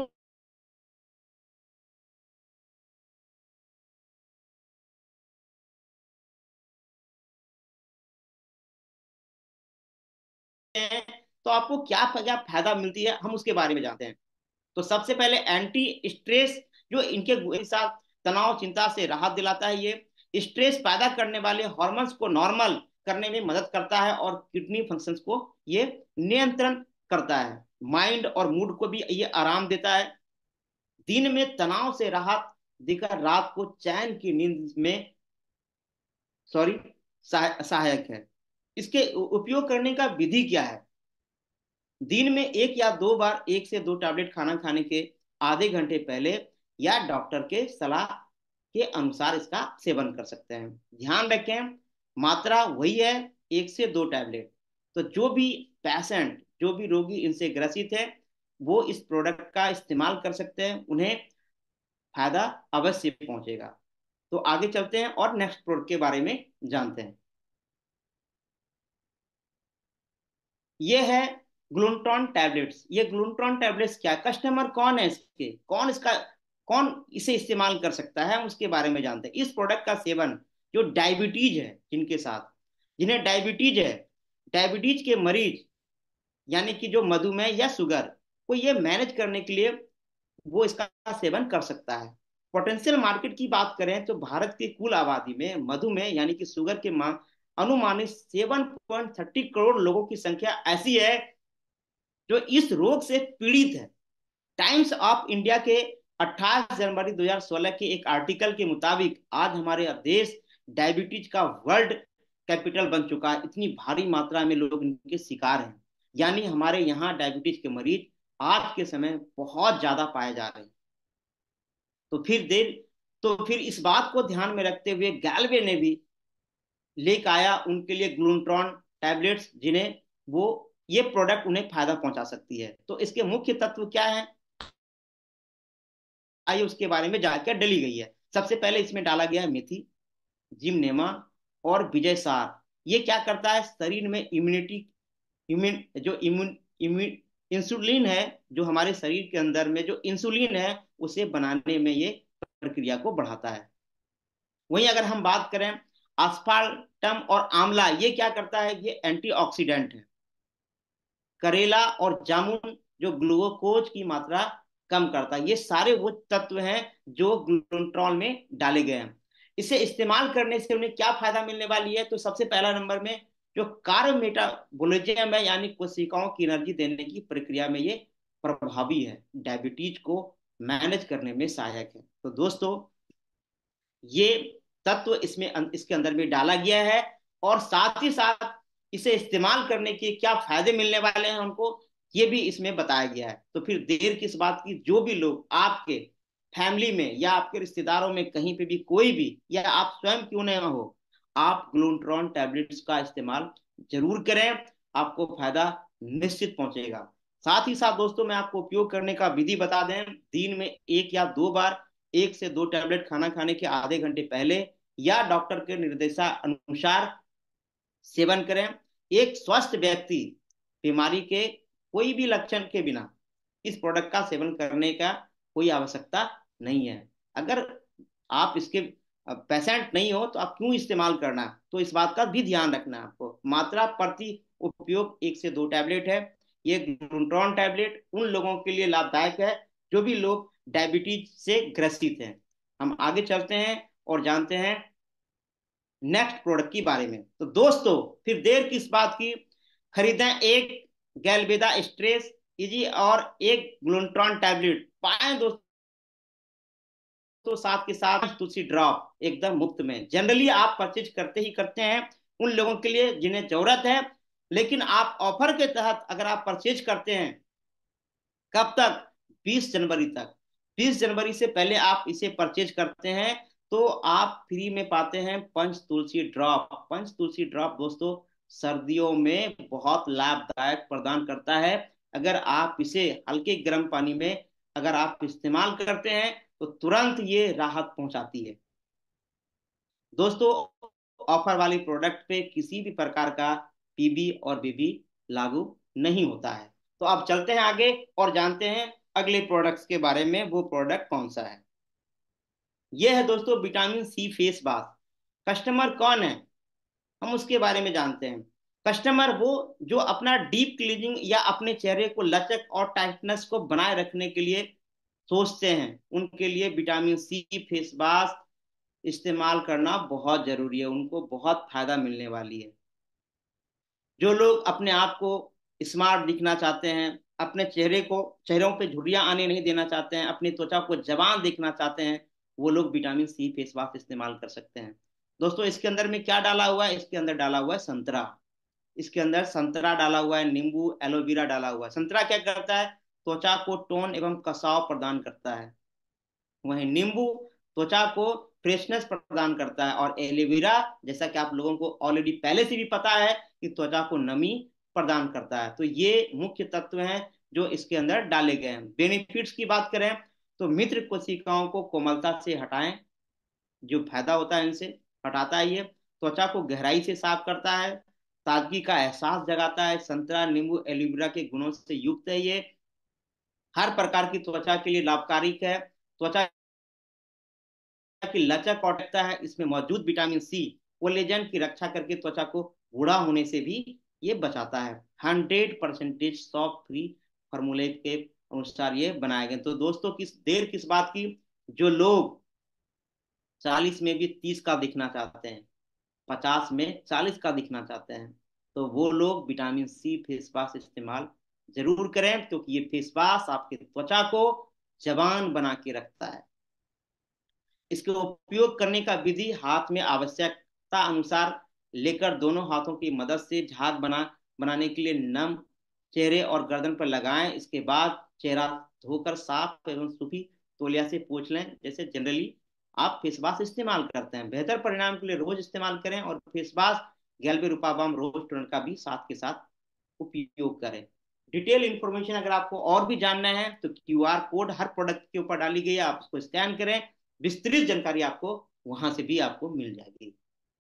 हैं तो आपको क्या क्या फायदा मिलती है, हम उसके बारे में जानते हैं। तो सबसे पहले एंटी स्ट्रेस, जो इनके साथ तनाव चिंता से राहत दिलाता है। ये स्ट्रेस पैदा करने वाले हॉर्मोन्स को नॉर्मल करने में मदद करता है और किडनी फंक्शंस को ये नियंत्रण करता है। माइंड और मूड को भी ये आराम देता है। दिन में तनाव से राहत देकर रात को चैन की नींद में सॉरी सहायक है। इसके उपयोग करने का विधि क्या है? दिन में एक या दो बार एक से दो टैबलेट खाना खाने के आधे घंटे पहले या डॉक्टर के सलाह के अनुसार इसका सेवन कर सकते हैं। ध्यान रखें, मात्रा वही है, एक से दो टैबलेट। तो जो भी पेशेंट, जो भी रोगी इनसे ग्रसित है, वो इस प्रोडक्ट का इस्तेमाल कर सकते हैं, उन्हें फायदा अवश्य पहुंचेगा। तो आगे चलते हैं और नेक्स्ट प्रोडक्ट के बारे में जानते हैं। ये है ग्लूटाथियोन टैबलेट्स। ये ग्लूटाथियोन टैबलेट्स क्या, कस्टमर कौन है इसके, कौन इसका कौन इसे इस्तेमाल कर सकता है, हम उसके बारे में जानते हैं। इस प्रोडक्ट का सेवन जो डायबिटीज है, जिनके साथ जिन्हें डायबिटीज है, डायबिटीज के मरीज, यानी कि जो मधुमेह या शुगर को ये मैनेज करने के लिए वो इसका सेवन कर सकता है। पोटेंशियल मार्केट की बात करें तो भारत की कुल आबादी में मधुमेह यानी कि शुगर के मांग अनुमानित सेवन पॉइंट थर्टी करोड़ लोगों की संख्या ऐसी है जो इस रोग से पीड़ित है। टाइम्स ऑफ इंडिया के अट्ठाईस जनवरी दो हज़ार सोलह के एक आर्टिकल के मुताबिक आज हमारे देश डायबिटीज का वर्ल्ड कैपिटल बन चुका है। इतनी भारी मात्रा में लोग इनके शिकार हैं, यानी हमारे यहाँ डायबिटीज के मरीज आज के समय बहुत ज्यादा पाए जा रहे हैं। तो फिर देर तो फिर इस बात को ध्यान में रखते हुए गैल्वे ने भी लेकर आया उनके लिए ग्लूटाथियोन टैबलेट्स, जिन्हें वो ये प्रोडक्ट उन्हें फायदा पहुंचा सकती है। तो इसके मुख्य तत्व क्या है, आइए उसके बारे में जानकर डली गई है। सबसे पहले इसमें डाला गया है मेथी, जिमनेमा और विजय सार। ये क्या करता है, शरीर में इम्यूनिटी इम्यून जो इम्यून इम्यून इंसुलिन है, जो हमारे शरीर के अंदर में जो इंसुलिन है उसे बनाने में ये प्रक्रिया को बढ़ाता है। वहीं अगर हम बात करें आस्पार्टम और आंवला, ये क्या करता है, ये एंटीऑक्सीडेंट है। करेला और जामुन जो ग्लूकोज की मात्रा कम करता है। ये सारे वो तत्व हैं जो ग्लूटाथियोन में डाले गए हैं। इसे इस्तेमाल करने से उन्हें क्या फायदा मिलने वाली है, तो सबसे पहला नंबर में जो कार्ब मेटाबॉलिज्म है, यानी कोशिकाओं की एनर्जी देने की प्रक्रिया में ये प्रभावी है, डायबिटीज को मैनेज करने में सहायक है। तो दोस्तों, ये तत्व इसमें इसके अंदर भी डाला गया है, और साथ ही साथ इसे इस्तेमाल करने के क्या फायदे मिलने वाले हैं उनको, ये भी इसमें बताया गया है। तो फिर देर किस बात की, जो भी लोग आपके फैमिली में या आपके रिश्तेदारों में कहीं पे भी कोई भी, या आप स्वयं क्यों न हो, आप ग्लूटाथियोन टैबलेट्स का इस्तेमाल जरूर करें, आपको फायदा निश्चित पहुंचेगा। साथ ही साथ दोस्तों, मैं आपको उपयोग करने का विधि बता दें। दिन में एक या दो बार एक से दो टैबलेट खाना खाने के आधे घंटे पहले या डॉक्टर के निर्देशानुसार सेवन करें। एक स्वस्थ व्यक्ति बीमारी के कोई भी लक्षण के बिना इस प्रोडक्ट का सेवन करने का कोई आवश्यकता नहीं है। अगर आप इसके पेशेंट नहीं हो तो आप क्यों इस्तेमाल करना, तो इस बात का भी ध्यान रखना है आपको। मात्रा प्रति उपयोग एक से दो टैबलेट है। ये ग्लूटाथियोन टैबलेट उन लोगों के लिए लाभदायक है जो भी लोग डायबिटीज से ग्रसित हैं। हम आगे चलते हैं और जानते हैं नेक्स्ट प्रोडक्ट के बारे में। तो दोस्तों, फिर देर किस बात की, खरीदें एक गैल्वेदा स्ट्रेस इजी और एक ग्लूटाथियोन टैबलेट पाएं दोस्तों, तो साथ के साथ तुलसी ड्रॉप एकदम मुफ्त में। जनरली आप परचेज करते ही करते हैं उन लोगों के लिए जिन्हें जरूरत है, लेकिन आप ऑफर के तहत अगर आप परचेज करते हैं, कब तक, बीस जनवरी तक, बीस जनवरी से पहले आप इसे परचेज करते हैं तो आप फ्री में पाते हैं पंच तुलसी ड्रॉप। पंच तुलसी ड्रॉप दोस्तों सर्दियों में बहुत लाभदायक प्रदान करता है। अगर आप इसे हल्के गर्म पानी में अगर आप इस्तेमाल करते हैं तो तुरंत ये राहत पहुंचाती है। दोस्तों, ऑफर वाली प्रोडक्ट पे किसी भी प्रकार का पीबी और बीबी लागू नहीं होता है। तो अब चलते हैं आगे और जानते हैं अगले प्रोडक्ट्स के बारे में, वो प्रोडक्ट कौन सा है। ये है दोस्तों vitamin C face bath. Customer कौन है, हम उसके बारे में जानते हैं। कस्टमर वो जो अपना डीप क्लीजिंग या अपने चेहरे को लचक और टाइटनेस को बनाए रखने के लिए सोचते हैं, उनके लिए विटामिन सी फेस मास्क इस्तेमाल करना बहुत जरूरी है, उनको बहुत फायदा मिलने वाली है। जो लोग अपने आप को स्मार्ट दिखना चाहते हैं, अपने चेहरे को चेहरों पे झुर्रियां आने नहीं देना चाहते हैं, अपनी त्वचा को जवान देखना चाहते हैं, वो लोग विटामिन सी फेस वाश इस्तेमाल कर सकते हैं। दोस्तों इसके अंदर में क्या डाला हुआ है, इसके अंदर डाला हुआ है संतरा। इसके अंदर संतरा डाला हुआ है, नींबू एलोवेरा डाला हुआ है। संतरा क्या करता है, त्वचा को टोन एवं कसाव प्रदान करता है। वहीं नींबू त्वचा को फ्रेशनेस प्रदान करता है, और एलोवेरा जैसा कि आप लोगों को ऑलरेडी पहले से भी पता है कि त्वचा को नमी प्रदान करता है। तो ये मुख्य तत्व हैं जो इसके अंदर डाले गए हैं। बेनिफिट्स की बात करें तो मित्र कोशिकाओं को कोमलता से हटाएं, जो फायदा होता है इनसे, हटाता है ये। त्वचा को गहराई से साफ करता है, ताजगी का एहसास जगाता है। संतरा नींबू एलोवेरा के गुणों से युक्त है ये, हर प्रकार की त्वचा के लिए लाभकारी है। त्वचा की लचक और टकता है, इसमें मौजूद विटामिन सी कोलेजन की रक्षा करके त्वचा को बूढ़ा होने से भी ये बचाता है। हंड्रेड परसेंटेज सॉफ्ट फ्री फार्मूले के अनुसार ये बनाए गए। तो दोस्तों किस देर किस बात की, जो लोग चालीस में भी तीस का दिखना चाहते हैं, पचास में चालीस का दिखना चाहते हैं, तो वो लोग विटामिन सी फेस वॉश इस्तेमाल जरूर करें, क्योंकि ये फेस वॉश आपकी त्वचा को जवान बना के रखता है। इसके उपयोग करने का विधि, हाथ में आवश्यकता अनुसार लेकर दोनों हाथों की मदद से झाग बना बनाने के लिए नम चेहरे और गर्दन पर लगाएं। इसके बाद चेहरा धोकर साफ एवं सूखी तौलिया से पोंछ लें, जैसे जनरली आप फेस वॉश इस्तेमाल करते हैं। बेहतर परिणाम के लिए रोज इस्तेमाल करें, और फेस वॉश गैल्बे रूपाबाम रोज टोनर का भी साथ के साथ उपयोग करें। डिटेल इंफॉर्मेशन अगर आपको और भी जानना है तो क्यू आर कोड हर प्रोडक्ट के ऊपर डाली गई है, आप उसको स्कैन करें, विस्तृत जानकारी आपको वहां से भी आपको मिल जाएगी।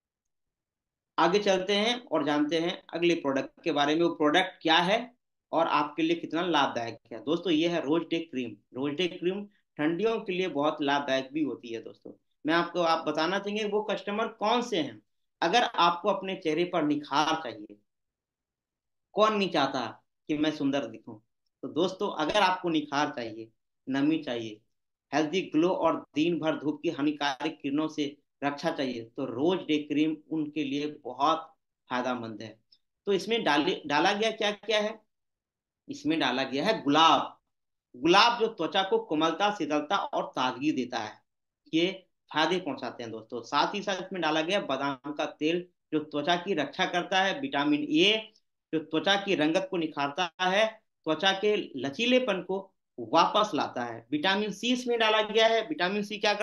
आगे चलते हैं और जानते हैं अगले प्रोडक्ट के बारे में, वो प्रोडक्ट क्या है और आपके लिए कितना लाभदायक है। दोस्तों ये है rose day cream. Rose day cream ठंडियों के लिए बहुत लाभदायक भी होती है। दोस्तों मैं आपको आप बताना चाहेंगे वो कस्टमर कौन से हैं। अगर आपको अपने चेहरे पर निखार चाहिए, कौन नहीं चाहता कि मैं सुंदर दिखूं, तो दोस्तों अगर आपको निखार चाहिए, नमी चाहिए, हेल्दी ग्लो और दिन भर धूप की हानिकारक किरणों से रक्षा चाहिए, तो रोज डे क्रीम उनके लिए बहुत फायदेमंद है। तो इसमें डाली डाला गया क्या क्या है, इसमें डाला गया है गुलाब। गुलाब जो त्वचा को कोमलता, शीतलता और ताजगी देता है, ये फायदे पहुंचाते हैं दोस्तों। साथ ही साथ इसमें डाला गया बादाम का तेल, जो त्वचा की रक्षा करता है। विटामिन ए जो त्वचा की रंगत को निखारता है, त्वचा के लचीलेपन को वापस लाता है। विटामिन सी इसमें डाला गया है। विटामिन सी क्या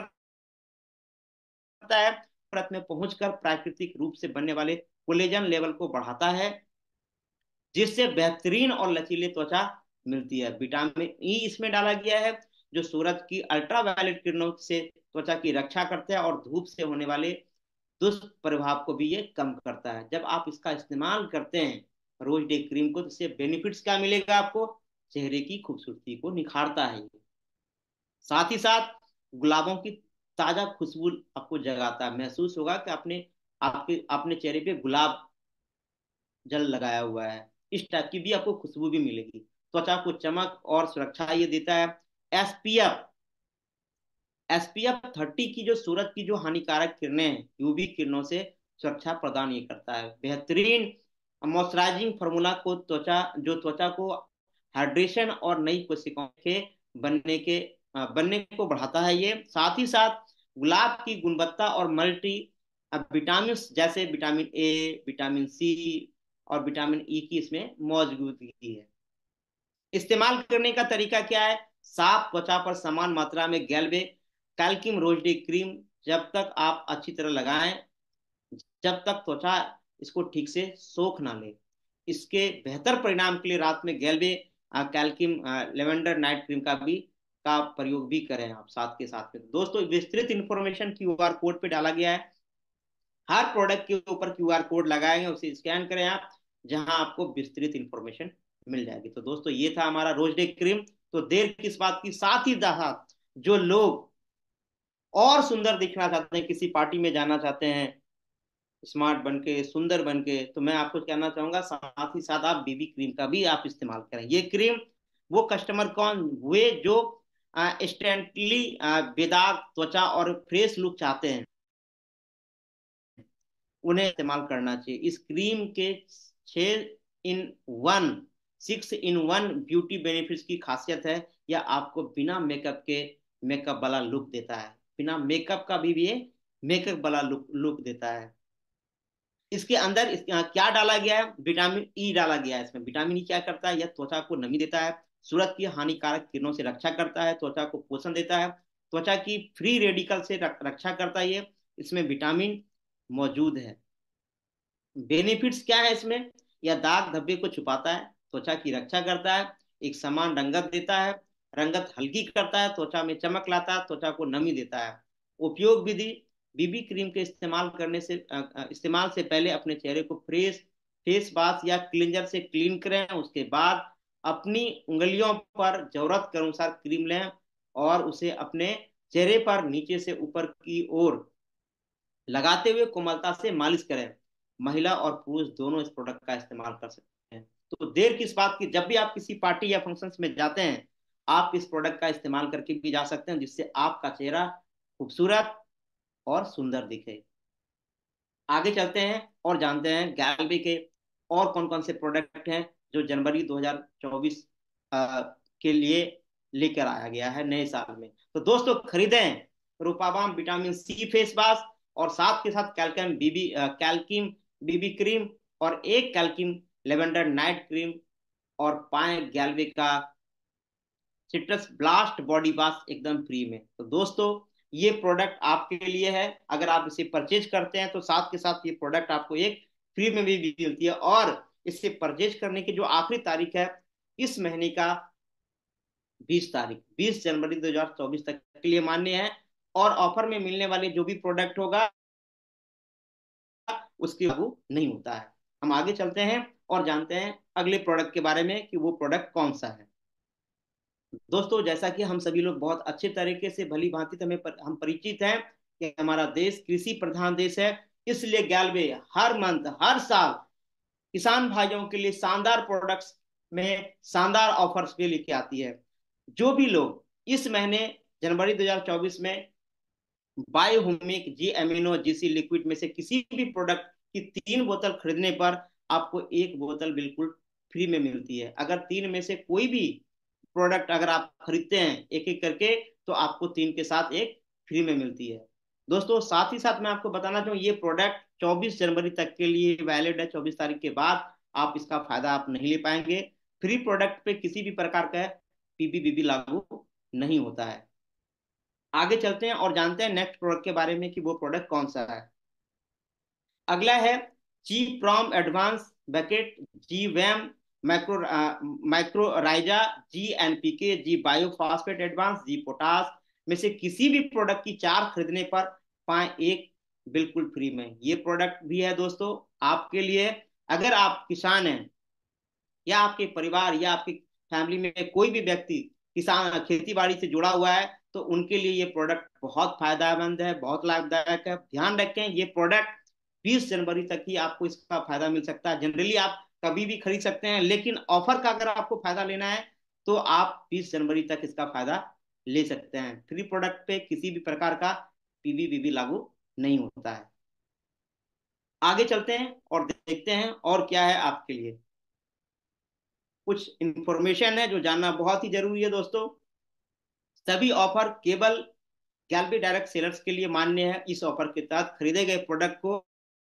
करता है, परत में पहुंचकर प्राकृतिक रूप से बनने वाले कोलेजन लेवल को बढ़ाता है, जिससे बेहतरीन और लचीले त्वचा मिलती है। विटामिन ई इसमें डाला गया है, जो सूरज की अल्ट्रावायलेट किरणों से त्वचा की रक्षा करता है और धूप से होने वाले दुष्प्रभाव को भी ये कम करता है। जब आप इसका इस्तेमाल करते हैं रोज डे क्रीम को, तो इससे बेनिफिट्स क्या मिलेगा आपको, चेहरे की खूबसूरती को निखारता है ये। साथ ही साथ गुलाबों की ताजा खुशबू आपको जगाता है, महसूस होगा कि आपने आपके अपने चेहरे पे गुलाब जल लगाया हुआ है, इस टाइप की भी आपको खुशबू भी मिलेगी। त्वचा को चमक और सुरक्षा ये देता है। एसपीएफ एसपीएफ थर्टी की जो सूरज की जो हानिकारक किरणें हैं, यूवी किरणों से सुरक्षा प्रदान ये करता है। बेहतरीन मॉइस्चराइजिंग फार्मूला को त्वचा जो त्वचा को हाइड्रेशन और नई कोशिकाओं के बनने के बनने को बढ़ाता है ये। साथ ही साथ गुलाब की गुणवत्ता और मल्टी विटामिन जैसे विटामिन ए, विटामिन सी और विटामिन ई की इसमें मौजूदगी है। इस्तेमाल करने का तरीका क्या है, साफ त्वचा पर समान मात्रा में गैल्वे कैल्कियम रोज डे क्रीम जब तक आप अच्छी तरह लगाएं, जब तक त्वचा इसको ठीक से सोख ना ले। इसके बेहतर परिणाम के लिए रात में Galway calcium lavender night cream का भी का प्रयोग भी करें आप साथ के साथ में। दोस्तों विस्तृत इंफॉर्मेशन क्यू आर कोड पे डाला गया है, हर प्रोडक्ट के ऊपर क्यू आर कोड लगाएंगे, उसे स्कैन करें आप, जहां आपको विस्तृत इंफॉर्मेशन मिल जाएगी। तो दोस्तों ये था हमारा रोज डे क्रीम। तो देर किस बात की, साथ ही साथ जो लोग और सुंदर दिखना चाहते हैं, किसी पार्टी में जाना चाहते हैं, स्मार्ट बन के, सुंदर बन के। तो मैं आपको कहना चाहूंगा साथ ही साथ आप बीबी क्रीम का भी आप इस्तेमाल करें। ये क्रीम वो कस्टमर कौन हुए जो इंस्टेंटली बेदाग त्वचा और फ्रेश लुक चाहते हैं, उन्हें इस्तेमाल करना चाहिए। इस क्रीम के छह in one six in one beauty benefits की खासियत है। यह आपको बिना मेकअप के मेकअप वाला लुक देता है। बिना मेकअप का भी, भी ये मेकअप वाला लुक लुक देता है। इसके अंदर इस, क्या डाला गया है? विटामिन ई डाला गया है। इसमें विटामिन ई क्या करता है? यह त्वचा को नमी देता है, सूरज की हानिकारक किरणों से रक्षा करता है, त्वचा को पोषण देता है, त्वचा की फ्री रेडिकल से रक्षा करता है। ये इसमें विटामिन मौजूद है। बेनिफिट्स क्या है इसमें? यह दाग धब्बे को छुपाता है, त्वचा की रक्षा करता है, एक समान रंगत देता है, रंगत हल्की करता है, त्वचा में चमक लाता है, त्वचा को नमी देता है। उपयोग विधि: बीबी क्रीम के इस्तेमाल करने से इस्तेमाल से पहले अपने चेहरे को फ्रेश फेस वॉश या क्लींजर से क्लीन करें। उसके बाद अपनी उंगलियों पर जरूरत के अनुसार क्रीम लें और उसे अपने चेहरे पर नीचे से ऊपर की ओर लगाते हुए कोमलता से मालिश करें। महिला और पुरुष दोनों इस प्रोडक्ट का इस्तेमाल कर सकते हैं। तो देर किस बात की, जब भी आप किसी पार्टी या फंक्शंस में जाते हैं, आप इस प्रोडक्ट का इस्तेमाल करके भी जा सकते हैं, जिससे आपका चेहरा खूबसूरत और सुंदर दिखे। आगे चलते हैं और जानते हैं गैलवे के और कौन कौन से प्रोडक्ट हैं जो जनवरी दो हज़ार चौबीस के लिए लेकर आया गया है नए साल में। तो दोस्तों खरीदें रूपावाम विटामिन सी फेस वॉश और साथ के साथ कैल्कियम बीबी कैल्कियम बीबी क्रीम और एक कैल्कियम लेवेंडर नाइट क्रीम, और पाए गैलवे का सिट्रस ब्लास्ट बॉडी वॉश एकदम फ्री में। तो दोस्तों ये प्रोडक्ट आपके लिए है। अगर आप इसे परचेज करते हैं तो साथ के साथ ये प्रोडक्ट आपको एक फ्री में भी मिलती है। और इसे परचेज करने की जो आखिरी तारीख है इस महीने का बीस तारीख बीस जनवरी दो हज़ार चौबीस तक के लिए मान्य है। और ऑफर में मिलने वाले जो भी प्रोडक्ट होगा उसकी लागू नहीं होता है। हम आगे चलते हैं और जानते हैं अगले प्रोडक्ट के बारे में कि वो प्रोडक्ट कौन सा है। दोस्तों जैसा कि हम सभी लोग बहुत अच्छे तरीके से भली भांति हमें पर, हम परिचित हैं कि हमारा देश कृषि प्रधान देश है। इसलिए गैलवे हर मंथ हर साल किसान भाइयों के लिए शानदार प्रोडक्ट्स में शानदार ऑफर्स भी लेके आती है। जो भी लोग इस महीने जनवरी दो हज़ार चौबीस में biohumic G amino GC liquid में से किसी भी प्रोडक्ट की तीन बोतल खरीदने पर आपको एक बोतल बिल्कुल फ्री में मिलती है। अगर तीन में से कोई भी प्रोडक्ट अगर आप खरीदते हैं एक एक करके, तो आपको तीन के साथ एक फ्री में मिलती है। दोस्तों साथ ही साथ मैं आपको बताना चाहूँ ये प्रोडक्ट चौबीस जनवरी तक के लिए वैलिड है। चौबीस तारीख के बाद आप इसका फायदा आप नहीं ले पाएंगे। फ्री प्रोडक्ट पे किसी भी प्रकार का पीबीबीबी लागू नहीं होता है। आगे चलते हैं और जानते हैं नेक्स्ट प्रोडक्ट के बारे में कि वो प्रोडक्ट कौन सा है। अगला है G PROM advance bucket, G VAM micro mycorrhiza, G NPK, G biophosphate advance, G potash में से किसी भी प्रोडक्ट की चार खरीदने पर पाए एक बिल्कुल फ्री में। ये प्रोडक्ट भी है दोस्तों आपके लिए। अगर आप किसान हैं या आपके परिवार या आपकी फैमिली में कोई भी व्यक्ति किसान खेती बाड़ी से जुड़ा हुआ है, तो उनके लिए ये प्रोडक्ट बहुत फायदेमंद है, बहुत लाभदायक है। ध्यान रखें ये प्रोडक्ट बीस जनवरी तक ही आपको इसका फायदा मिल सकता है। जनरली आप कभी भी खरीद सकते हैं, लेकिन ऑफर का अगर आपको फायदा लेना है तो आप बीस जनवरी तक इसका फायदा ले सकते हैं। फ्री प्रोडक्ट पे किसी भी प्रकार का पीबीबीबी लागू नहीं होता है। आगे चलते हैं और देखते हैं और क्या है आपके लिए। कुछ इंफॉर्मेशन है जो जानना बहुत ही जरूरी है दोस्तों। सभी ऑफर केवल गैलरी डायरेक्ट सेलर्स के लिए मान्य है। इस ऑफर के तहत खरीदे गए प्रोडक्ट को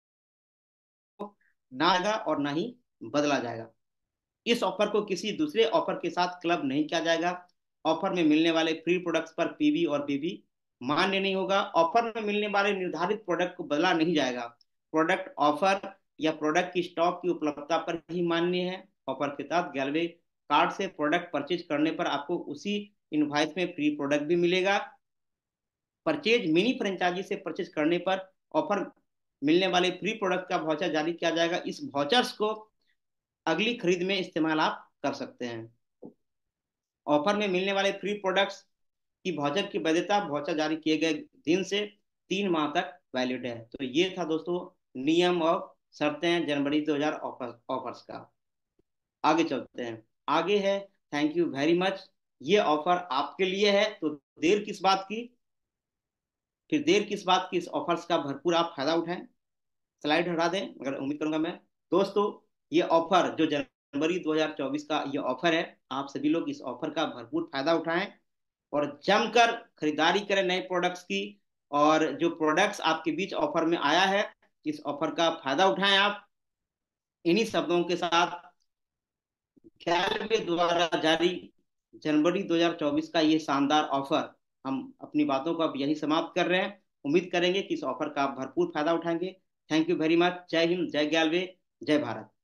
ना आएगा और ना ही बदला जाएगा। इस ऑफर को किसी दूसरे ऑफर के साथ क्लब नहीं किया जाएगा। ऑफर में मिलने वाले फ्री प्रोडक्ट्स पर पीवी और बीबी मान्य नहीं होगा। ऑफर में मिलने वाले निर्धारित प्रोडक्ट को बदला नहीं जाएगा। प्रोडक्ट ऑफर या प्रोडक्ट की स्टॉक की उपलब्धता पर ही मान्य है। ऑफर के तहत गैलवे कार्ड से प्रोडक्ट परचेज करने पर आपको उसी इनवाइस में फ्री प्रोडक्ट भी मिलेगा। परचेज मिनी फ्रेंचाइजी से परचेज करने पर ऑफर मिलने वाले फ्री प्रोडक्ट का वाउचर जारी किया जाएगा। इस वाउचर्स को अगली खरीद में इस्तेमाल आप कर सकते हैं। ऑफर में मिलने वाले फ्री प्रोडक्ट्स की वाउचर की वैधता वाउचर जारी किए गए दिन से तीन माह तक वैलिड है। तो ये था दोस्तों नियम और शर्तें जनवरी दो हज़ार ऑफर ऑफर्स का। आगे चलते हैं। आगे है, थैंक यू वेरी मच। ये ऑफर आपके लिए है, तो देर किस बात की, फिर देर किस बात की, इस ऑफर्स का भरपूर आप फायदा उठाएं। स्लाइड हटा दें, अगर उम्मीद करूंगा मैं। दोस्तों, ये ऑफर जो जनवरी दो हज़ार चौबीस का ये ऑफर है, आप सभी लोग इस ऑफर का भरपूर फायदा उठाएं और जमकर खरीदारी करें नए प्रोडक्ट्स की। और जो प्रोडक्ट्स आपके बीच ऑफर में आया है, इस ऑफर का फायदा उठाएं आप। इन्हीं शब्दों के साथ गैलवे द्वारा जारी जनवरी दो हज़ार चौबीस का ये शानदार ऑफर, हम अपनी बातों को अब यही समाप्त कर रहे हैं। उम्मीद करेंगे कि इस ऑफर का आप भरपूर फायदा उठाएंगे। Thank you very much. जय हिंद, जय गैलवे, जय भारत।